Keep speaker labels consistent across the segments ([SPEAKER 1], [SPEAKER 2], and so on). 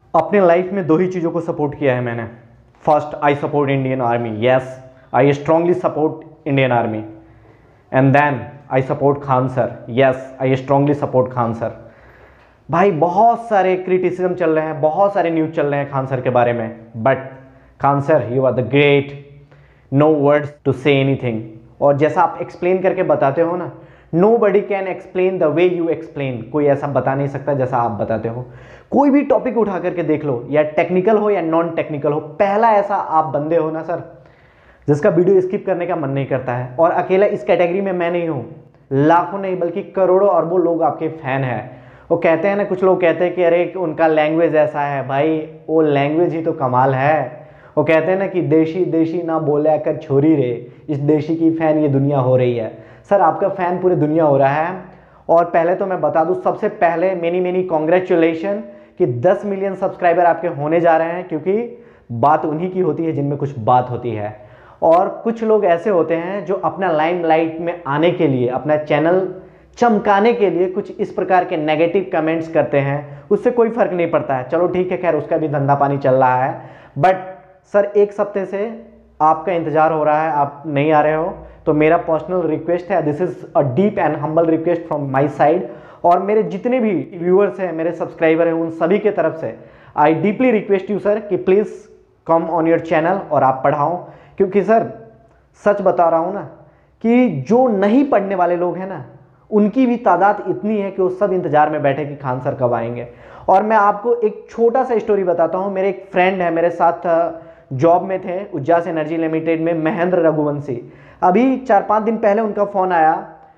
[SPEAKER 1] अपने लाइफ में दो ही चीज़ों को सपोर्ट किया है मैंने। First, I support Indian army. Yes, I strongly support Indian army. And then I support Khan sir. Yes, I strongly support Khan sir. भाई बहुत सारे क्रिटिसिज्म चल रहे हैं, बहुत सारे न्यूज़ चल रहे हैं खान सर के बारे में, but Khan sir you are the great, no words to say anything. और जैसा आप एक्सप्लेन करके बताते हो ना, nobody can explain the way you explain. कोई ऐसा बता नहीं सकता जैसा आप बताते हो। कोई भी टॉपिक उठा करके देख लो, या टेक्निकल हो या नॉन टेक्निकल हो, पहला ऐसा आप बंदे हो ना सर जिसका वीडियो स्किप करने का मन नहीं करता है। और अकेला इस कैटेगरी में मैं नहीं हूँ, लाखों नहीं बल्कि करोड़ों अरबों लोग आपके फैन हैं। वो कहते हैं ना, कुछ लोग कहते हैं कि अरे उनका लैंग्वेज ऐसा है। भाई वो लैंग्वेज ही तो कमाल है। वो कहते हैं ना कि देशी देशी ना बोले कर छोरी रे, इस देशी की फ़ैन ये दुनिया हो रही है। सर आपका फ़ैन पूरी दुनिया हो रहा है। और पहले तो मैं बता दूं, सबसे पहले मेनी कॉन्ग्रेचुलेशन कि 10 मिलियन सब्सक्राइबर आपके होने जा रहे हैं, क्योंकि बात उन्हीं की होती है जिनमें कुछ बात होती है। और कुछ लोग ऐसे होते हैं जो अपना लाइमलाइट में आने के लिए, अपना चैनल चमकाने के लिए कुछ इस प्रकार के नेगेटिव कमेंट्स करते हैं। उससे कोई फर्क नहीं पड़ता है, चलो ठीक है, खैर उसका भी धंधा पानी चल रहा है। बट सर एक हफ्ते से आपका इंतजार हो रहा है, आप नहीं आ रहे हो, तो मेरा पर्सनल रिक्वेस्ट है, this is a deep and humble request from my side. और मेरे जितने भी व्यूअर्स हैं, मेरे सब्सक्राइबर हैं, उन सभी के तरफ से I deeply request you sir कि please come on your channel और आप पढ़ाओ। क्योंकि सर सच बता रहा हूँ ना कि जो नहीं पढ़ने वाले लोग हैं ना, उनकी भी तादाद इतनी है कि वो सब इंतजार में बैठे कि खान सर कब आएंगे। और मैं आपको एक छोटा सा स्टोरी बताता हूँ। मेरे एक फ्रेंड है, मेरे साथ जॉब में थे उज्जास एनर्जी लिमिटेड में, महेंद्र रघुवंशी। अभी 4-5 दिन पहले उनका फ़ोन आया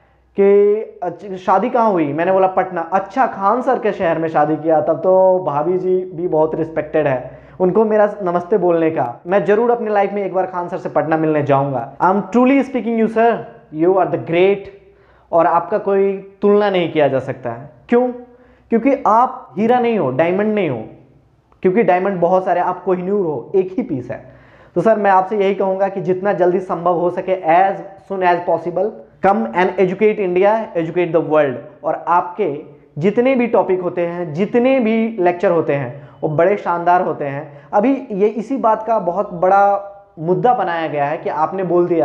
[SPEAKER 1] कि शादी कहाँ हुई। मैंने बोला पटना। अच्छा, खान सर के शहर में शादी किया। तब तो भाभी जी भी बहुत रिस्पेक्टेड है, उनको मेरा नमस्ते बोलने का। मैं जरूर अपनी लाइफ में एक बार खान सर से पटना मिलने जाऊंगा। I am truly speaking you sir, you are the great, और आपका कोई तुलना नहीं किया जा सकता है। क्यों? क्योंकि आप हीरा नहीं हो, डायमंड नहीं हो। क्योंकि डायमंड बहुत सारे, आप कोहिनूर हो, एक ही पीस है। तो सर मैं आपसे यही कहूंगा कि जितना जल्दी संभव हो सके, as soon as possible, come and educate India, educate the world. और आपके जितने भी टॉपिक होते हैं, जितने भी लेक्चर होते हैं, वो बड़े शानदार होते हैं। अभी ये इसी बात का बहुत बड़ा मुद्दा बनाया गया है कि आपने बोल दिया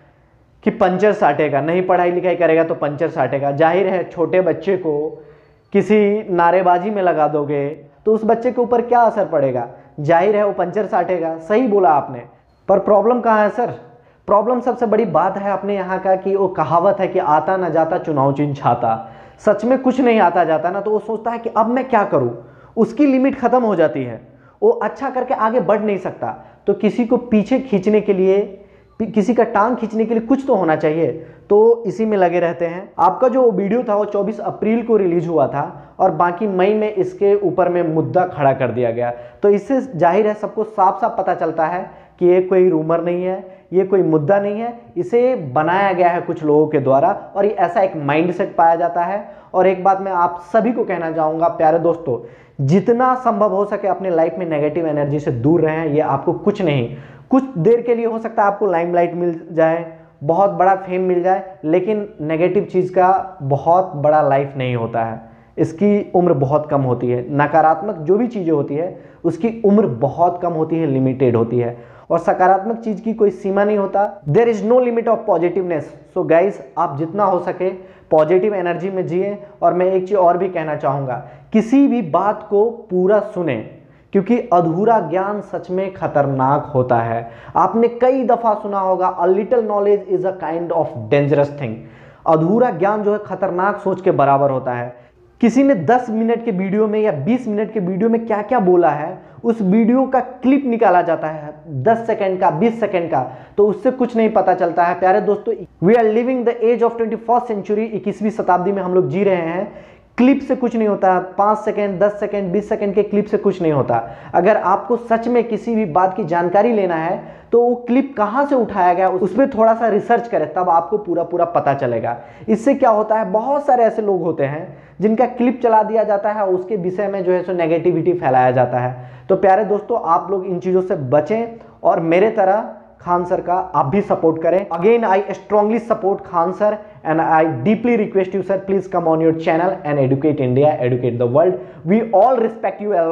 [SPEAKER 1] कि पंचर साटेगा, नहीं पढ़ाई लिखाई करेगा तो पंचर साटेगा। जाहिर है छोटे बच्चे को किसी नारेबाजी में लगा दोगे तो उस बच्चे के ऊपर क्या असर पड़ेगा? जाहिर है वो पंचर साटेगा। सही बोला आपने। पर प्रॉब्लम कहाँ है सर? प्रॉब्लम सबसे बड़ी बात है अपने यहाँ का कि वो कहावत है कि आता न जाता चुनाव चिन्ह छाता। सच में कुछ नहीं आता जाता ना, तो वो सोचता है कि अब मैं क्या करूँ। उसकी लिमिट खत्म हो जाती है, वो अच्छा करके आगे बढ़ नहीं सकता। तो किसी को पीछे खींचने के लिए, किसी का टांग खींचने के लिए कुछ तो होना चाहिए, तो इसी में लगे रहते हैं। आपका जो वीडियो था वो 24 अप्रैल को रिलीज हुआ था और बाकी मई में इसके ऊपर में मुद्दा खड़ा कर दिया गया। तो इससे जाहिर है सबको साफ साफ पता चलता है कि ये कोई रूमर नहीं है, ये कोई मुद्दा नहीं है, इसे बनाया गया है कुछ लोगों के द्वारा, और ये ऐसा एक माइंडसेट पाया जाता है। और एक बात मैं आप सभी को कहना चाहूँगा, प्यारे दोस्तों, जितना संभव हो सके अपने लाइफ में नेगेटिव एनर्जी से दूर रहें। ये आपको कुछ नहीं, कुछ देर के लिए हो सकता है आपको लाइमलाइट मिल जाए, बहुत बड़ा फेम मिल जाए, लेकिन नेगेटिव चीज़ का बहुत बड़ा लाइफ नहीं होता है। इसकी उम्र बहुत कम होती है। नकारात्मक जो भी चीज़ें होती है उसकी उम्र बहुत कम होती है, लिमिटेड होती है। और सकारात्मक चीज़ की कोई सीमा नहीं होता। There is no limit of positiveness. So guys, आप जितना हो सके पॉजिटिव एनर्जी में जिए। और मैं एक चीज़ और भी कहना चाहूँगा, किसी भी बात को पूरा सुने, क्योंकि अधूरा ज्ञान सच में खतरनाक होता है। आपने कई दफा सुना होगा, a little knowledge is a kind of dangerous thing. अधूरा ज्ञान जो है खतरनाक सोच के बराबर होता है। किसी ने 10 मिनट के वीडियो में या 20 मिनट के वीडियो में क्या क्या बोला है, उस वीडियो का क्लिप निकाला जाता है 10 सेकंड का, 20 सेकंड का, तो उससे कुछ नहीं पता चलता है। प्यारे दोस्तों, we are living the age of 21st century, 21वीं शताब्दी में हम लोग जी रहे हैं। क्लिप से कुछ नहीं होता। 5 सेकंड, 10 सेकंड, 20 सेकंड के क्लिप से कुछ नहीं होता। अगर आपको सच में किसी भी बात की जानकारी लेना है तो वो क्लिप कहाँ से उठाया गया, उस पर थोड़ा सा रिसर्च करें, तब आपको पूरा पता चलेगा। इससे क्या होता है, बहुत सारे ऐसे लोग होते हैं जिनका क्लिप चला दिया जाता है और उसके विषय में जो है सो नेगेटिविटी फैलाया जाता है। तो प्यारे दोस्तों, आप लोग इन चीज़ों से बचें और मेरे तरह खान सर का आप भी सपोर्ट करें। Again I strongly support Khan sir and I deeply request you sir, please come on your channel and educate India, educate the world. We all respect you a lot.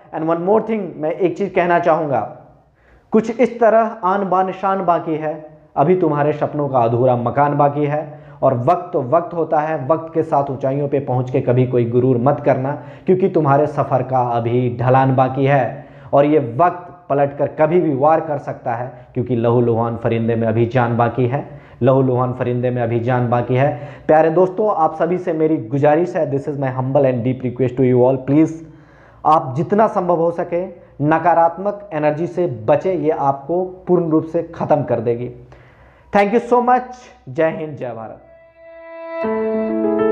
[SPEAKER 1] And one more thing, मैं एक चीज़ कहना चाहूँगा, कुछ इस तरह आन बान शान बाकी है, अभी तुम्हारे सपनों का अधूरा मकान बाकी है। और वक्त तो वक्त होता है, वक्त के साथ ऊंचाइयों पे पहुंच के कभी कोई गुरूर मत करना, क्योंकि तुम्हारे सफ़र का अभी ढलान बाकी है और ये वक्त पलट कर कभी भी वार कर सकता है, क्योंकि लहू लुहान फरिंदे में अभी जान बाकी है, लहू लुहान फरिंदे में अभी जान बाकी है। प्यारे दोस्तों, आप सभी से मेरी गुजारिश है, this is my humble and deep request to you all, please आप जितना संभव हो सके नकारात्मक एनर्जी से बचे, ये आपको पूर्ण रूप से ख़त्म कर देगी। Thank you so much. जय हिंद, जय भारत।